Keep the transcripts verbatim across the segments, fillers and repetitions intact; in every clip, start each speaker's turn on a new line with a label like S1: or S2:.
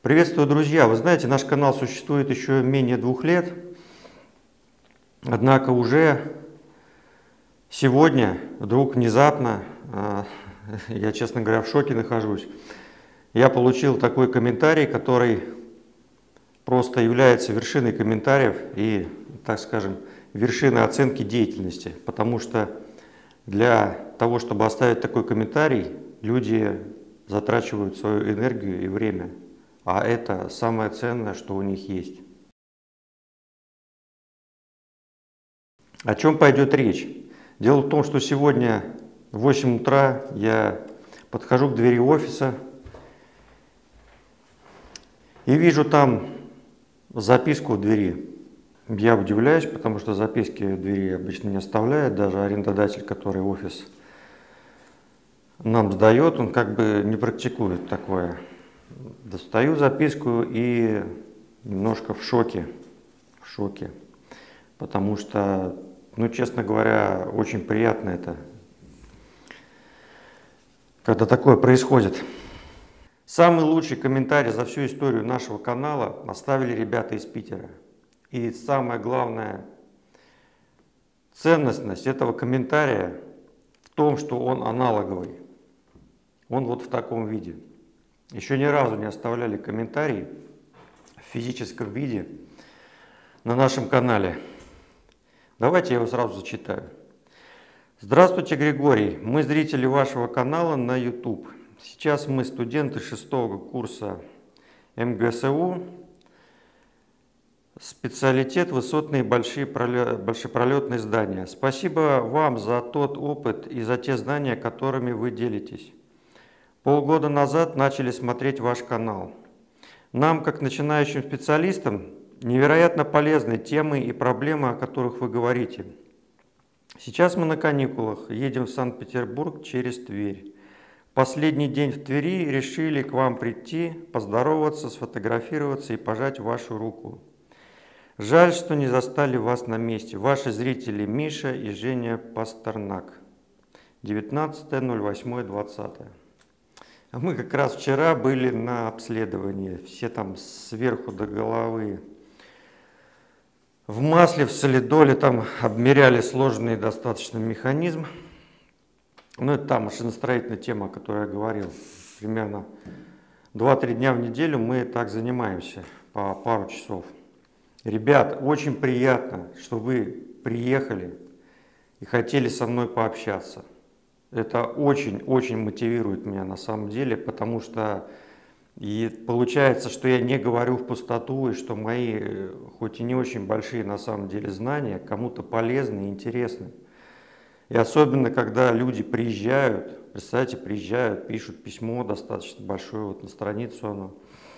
S1: Приветствую, друзья! Вы знаете, наш канал существует еще менее двух лет, однако уже сегодня вдруг внезапно, я, честно говоря, в шоке нахожусь, я получил такой комментарий, который просто является вершиной комментариев и, так скажем, вершиной оценки деятельности, потому что для того, чтобы оставить такой комментарий, люди затрачивают свою энергию и время. А это самое ценное, что у них есть. О чем пойдет речь? Дело в том, что сегодня в восемь утра я подхожу к двери офиса и вижу там записку в двери. Я удивляюсь, потому что записки в двери обычно не оставляют. Даже арендодатель, который офис нам сдает, он как бы не практикует такое. Достаю записку и немножко в шоке, в шоке, потому что, ну, честно говоря, очень приятно это, когда такое происходит. Самый лучший комментарий за всю историю нашего канала оставили ребята из Питера. И самая главная ценность этого комментария в том, что он аналоговый. Он вот в таком виде. Еще ни разу не оставляли комментарии в физическом виде на нашем канале. Давайте я его сразу зачитаю. Здравствуйте, Григорий. Мы зрители вашего канала на YouTube. Сейчас мы студенты шестого курса эм гэ эс у. Специалитет высотные большие большепролетные здания. Спасибо вам за тот опыт и за те знания, которыми вы делитесь. Полгода назад начали смотреть ваш канал. Нам, как начинающим специалистам, невероятно полезны темы и проблемы, о которых вы говорите. Сейчас мы на каникулах, едем в Санкт-Петербург через Тверь. Последний день в Твери решили к вам прийти, поздороваться, сфотографироваться и пожать вашу руку. Жаль, что не застали вас на месте. Ваши зрители Миша и Женя Пастернак. девятнадцатое ноль восьмое двадцатое. Мы как раз вчера были на обследовании, все там сверху до головы в масле, в солидоле, там обмеряли сложный достаточно механизм. Ну, это та машиностроительная тема, о которой я говорил. Примерно два-три дня в неделю мы так занимаемся, по пару часов. Ребят, очень приятно, что вы приехали и хотели со мной пообщаться. Это очень-очень мотивирует меня на самом деле, потому что и получается, что я не говорю в пустоту, и что мои, хоть и не очень большие на самом деле знания, кому-то полезны и интересны. И особенно, когда люди приезжают, представляете, приезжают, пишут письмо достаточно большое, вот на страницу оно.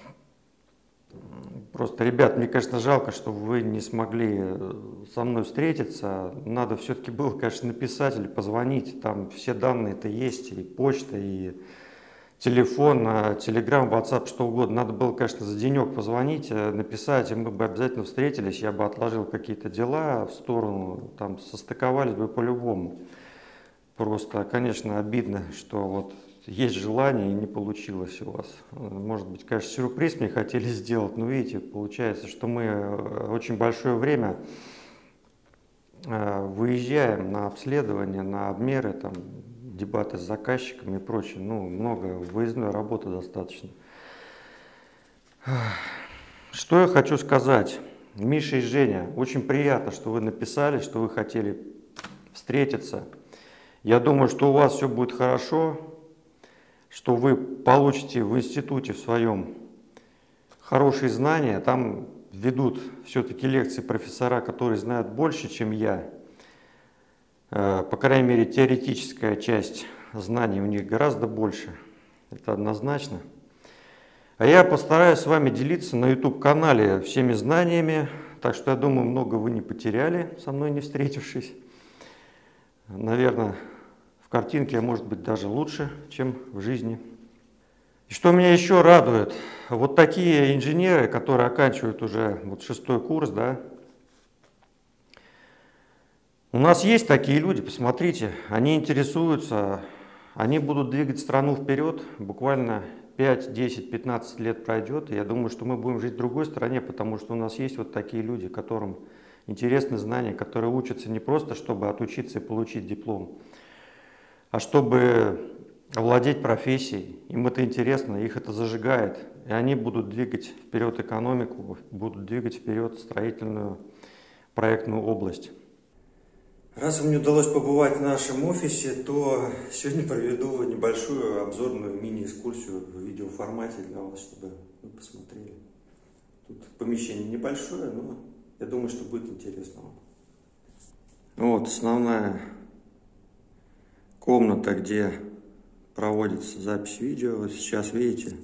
S1: Просто, ребят, мне, конечно, жалко, что вы не смогли со мной встретиться. Надо все-таки было, конечно, написать или позвонить. Там все данные-то есть, и почта, и телефон, телеграм, ватсап, что угодно. Надо было, конечно, за денек позвонить, написать, и мы бы обязательно встретились. Я бы отложил какие-то дела в сторону, там состыковались бы по-любому. Просто, конечно, обидно, что вот есть желание и не получилось у вас. Может быть, конечно, сюрприз мне хотели сделать, но видите, получается, что мы очень большое время выезжаем на обследование, на обмеры, там, дебаты с заказчиками и прочее. Ну, много выездной работы достаточно. Что я хочу сказать? Миша и Женя, очень приятно, что вы написали, что вы хотели встретиться. Я думаю, что у вас все будет хорошо, что вы получите в институте в своем хорошие знания. Там ведут все-таки лекции профессора, которые знают больше, чем я. По крайней мере, теоретическая часть знаний у них гораздо больше. Это однозначно. А я постараюсь с вами делиться на YouTube-канале всеми знаниями. Так что, я думаю, много вы не потеряли, со мной не встретившись. Наверное, в картинке я, может быть, даже лучше, чем в жизни. И что меня еще радует, вот такие инженеры, которые оканчивают уже вот шестой курс, да, у нас есть такие люди, посмотрите, они интересуются, они будут двигать страну вперед буквально пять, десять, пятнадцать лет пройдет, и я думаю, что мы будем жить в другой стране, потому что у нас есть вот такие люди, которым интересны знания, которые учатся не просто, чтобы отучиться и получить диплом, а чтобы овладеть профессией. Им это интересно, их это зажигает, и они будут двигать вперед экономику, будут двигать вперед строительную проектную область. Раз мне удалось побывать в нашем офисе, то сегодня проведу небольшую обзорную мини-экскурсию в видеоформате для вас, чтобы вы посмотрели. Тут помещение небольшое, но я думаю, что будет интересно вам. Вот основная комната, где проводится запись видео. Вот сейчас видите,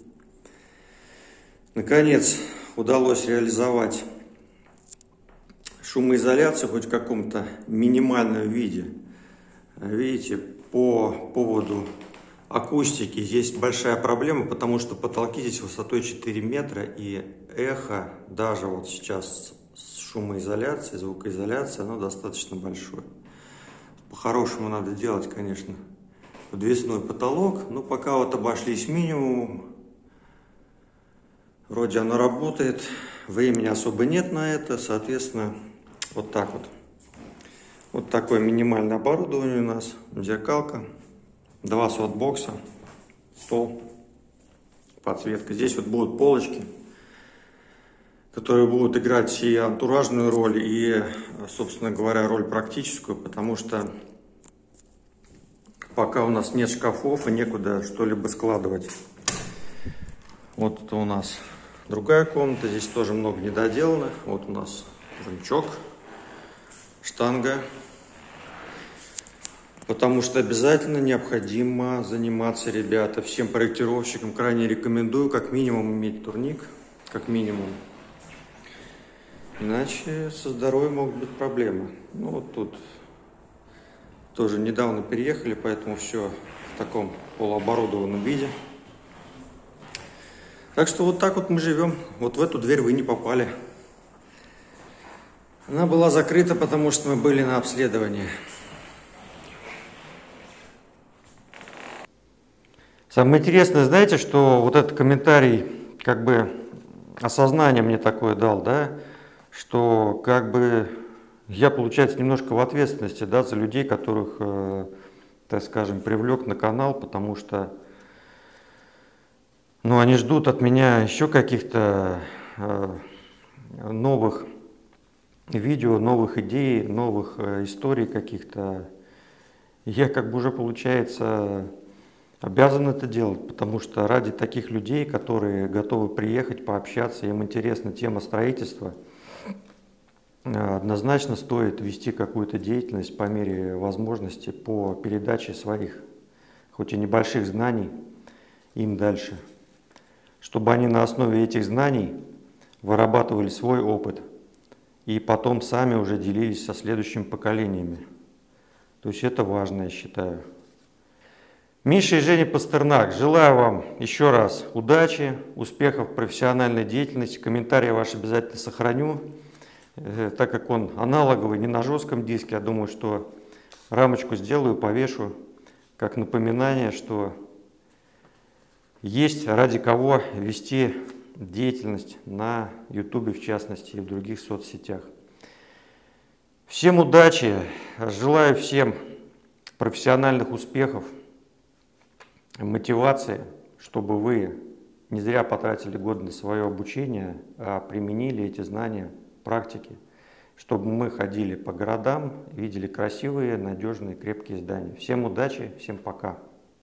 S1: наконец удалось реализовать шумоизоляцию хоть в каком-то минимальном виде. Видите, по поводу акустики есть большая проблема, потому что потолки здесь высотой четыре метра, и эхо даже вот сейчас с шумоизоляцией, звукоизоляцией, оно достаточно большое. По-хорошему надо делать, конечно, подвесной потолок, но пока вот обошлись минимумом. Вроде оно работает, времени особо нет на это, соответственно, вот так вот. Вот такое минимальное оборудование у нас, зеркалка, два софтбокса, стол, подсветка. Здесь вот будут полочки, которые будут играть и антуражную роль, и, собственно говоря, роль практическую, потому что пока у нас нет шкафов и некуда что-либо складывать. Вот это у нас другая комната, здесь тоже много недоделанных. Вот у нас турничок, штанга, потому что обязательно необходимо заниматься, ребята. Всем проектировщикам крайне рекомендую как минимум иметь турник, как минимум. Иначе со здоровьем могут быть проблемы. Ну вот тут тоже недавно переехали, поэтому все в таком полуоборудованном виде. Так что вот так вот мы живем. Вот в эту дверь вы не попали. Она была закрыта, потому что мы были на обследовании. Самое интересное, знаете, что вот этот комментарий, как бы осознание мне такое дал, да, что как бы я, получается, немножко в ответственности, да, за людей, которых, э, так скажем, привлек на канал, потому что, ну, они ждут от меня еще каких-то э, новых видео, новых идей, новых э, историй каких-то. Я как бы уже, получается, обязан это делать, потому что ради таких людей, которые готовы приехать, пообщаться, им интересна тема строительства, однозначно стоит вести какую-то деятельность по мере возможности по передаче своих, хоть и небольших знаний, им дальше, чтобы они на основе этих знаний вырабатывали свой опыт и потом сами уже делились со следующими поколениями. То есть это важно, я считаю. Миша и Женя Пастернак, желаю вам еще раз удачи, успехов в профессиональной деятельности. Комментарии ваши обязательно сохраню, так как он аналоговый, не на жестком диске. Я думаю, что рамочку сделаю, повешу, как напоминание, что есть ради кого вести деятельность на ютубе, в частности, и в других соцсетях. Всем удачи, желаю всем профессиональных успехов, мотивации, чтобы вы не зря потратили годы на свое обучение, а применили эти знания в практике, чтобы мы ходили по городам, видели красивые, надежные, крепкие здания. Всем удачи, всем пока!